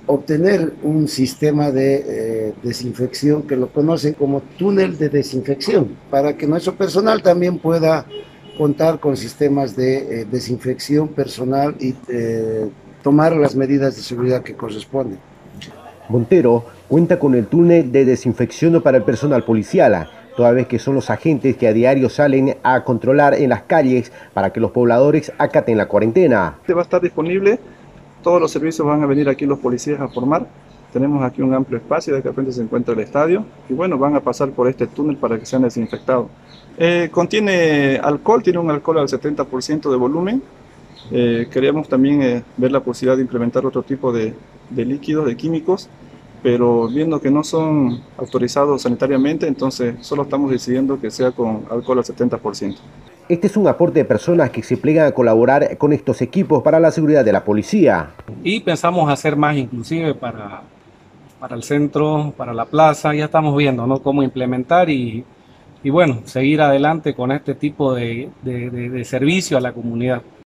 obtener un sistema de desinfección que lo conocen como túnel de desinfección, para que nuestro personal también pueda contar con sistemas de desinfección personal y tomar las medidas de seguridad que corresponden. Montero cuenta con el túnel de desinfección para el personal policial, toda vez que son los agentes que a diario salen a controlar en las calles para que los pobladores acaten la cuarentena. Va a estar disponible, todos los servicios van a venir aquí los policías a formar. Tenemos aquí un amplio espacio, de acá frente se encuentra el estadio y bueno, van a pasar por este túnel para que sean desinfectados. Contiene alcohol, tiene un alcohol al 70% de volumen. Queríamos también ver la posibilidad de implementar otro tipo de líquidos, de químicos, pero viendo que no son autorizados sanitariamente, entonces solo estamos decidiendo que sea con alcohol al 70%. Este es un aporte de personas que se plegan a colaborar con estos equipos para la seguridad de la policía. Y pensamos hacer más inclusive para el centro, para la plaza. Ya estamos viendo, ¿no?, cómo implementar y bueno, seguir adelante con este tipo de servicio a la comunidad.